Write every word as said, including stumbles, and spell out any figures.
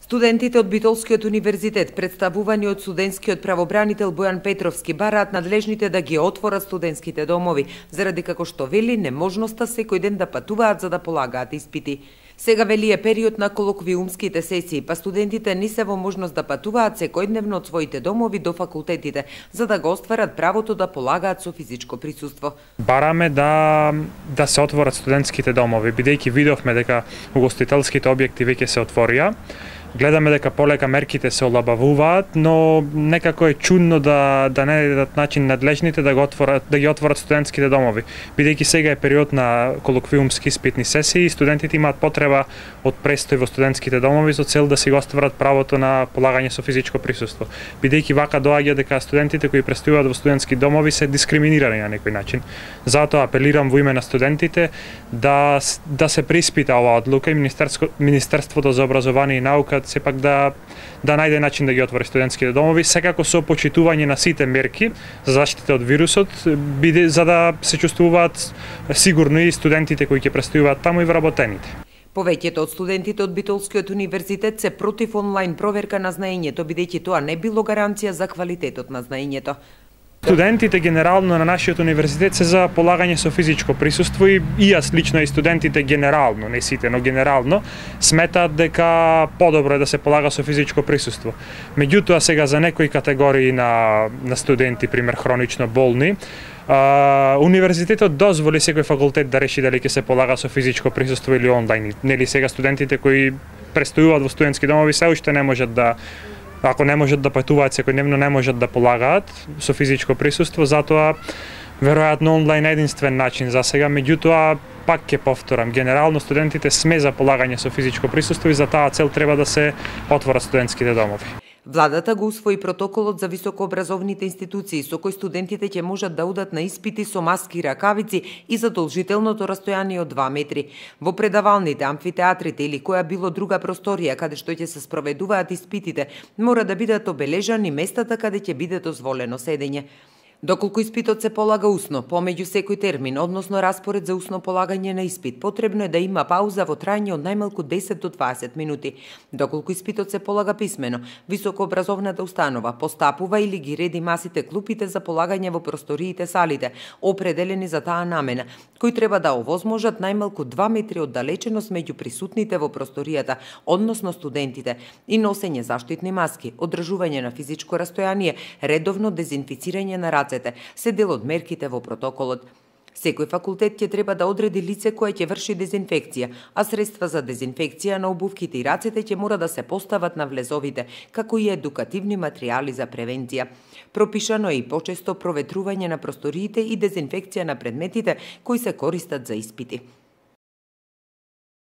Студентите од Битолскиот универзитет, представувани од студентскиот правобранител Бојан Петровски, бараат надлежните да ги отворат студентските домови, заради како што вели неможноста секој ден да патуваат за да полагаат испити. Сега вели е период на колоквиумските сесии, па студентите не се во можност да патуваат секојдневно од своите домови до факултетите, за да го остварат правото да полагаат со физичко присуство. Бараме да да се отворат студентските домови, бидејќи видовме дека угостителските објекти веќе се отворија. Гледаме дека полека мерките се олабавуваат, но некако е чудно да да не дадат начин надлежните да го отворат да ги отворат студентските домови, бидејќи сега е период на колоквиумски испитни сесии и студентите имаат потреба од престој во студентските домови со цел да си го остварат правото на полагање со физичко присуство. Бидејќи вака доаѓа дека студентите кои престојуваат во студентски домови се дискриминирани на некој начин. Затоа апелирам во име на студентите да да се преиспита оваа одлука и Министерство Министерството за образование и наука сепак да да најде начин да ги отвори студентските домови, секако со почитување на сите мерки за заштита од вирусот, биде за да се чувствуваат сигурно и студентите кои ќе престојуваат таму и вработените. Повеќето од студентите од Битолскиот универзитет се против онлайн проверка на знаењето, бидејќи тоа не било гаранција за квалитетот на знаењето. Студентите генерално на нашиот универзитет се за полагање со физичко присуство и, и јас лично и студентите генерално, не сите, но генерално, сметаат дека подобро е да се полага со физичко присуство. Меѓутоа сега за некои категории на, на студенти, пример хронично болни, Uh, универзитетот дозволи секој факултет да реши дали ќе се полага со физичко присуство или онлайн. Нели сега студентите кои престојуваат во студентски домови се уште не можат да ако не можат да патуваат секојдневно, не можат да полагаат со физичко присуство, затоа веројатно онлайн е единствен начин за сега, меѓутоа пак ќе повторам, генерално студентите сме за полагање со физичко присуство и за таа цел треба да се отворат студентските домови. Владата го усвои протоколот за високообразовните институции со кој студентите ќе можат да одат на испити со маски и ракавици и задолжителното растојание од два метри. Во предавалните, амфитеатрите или која било друга просторија каде што ќе се спроведуваат испитите, мора да бидат обележани местата каде ќе биде дозволено седење. Доколку испитот се полага усно, помеѓу секој термин, односно распоред за усно полагање на испит, потребно е да има пауза во трајање од најмалку десет до дваесет минути. Доколку испитот се полага писмено, високообразовната установа постапува или ги реди масите клупите за полагање во просториите салите, определени за таа намена, кои треба да овозможат најмалку два метри оддалеченост меѓу присутните во просторијата, односно студентите, и носење заштитни маски, одржување на физичко растојание, редовно дезинфицирање на рацете, се дел од мерките во протоколот. Секој факултет ќе треба да одреди лице кое ќе врши дезинфекција, а средства за дезинфекција на обувките и рацете ќе мора да се постават на влезовите, како и едукативни материјали за превенција. Пропишано е и почесто проветрување на просториите и дезинфекција на предметите кои се користат за испити.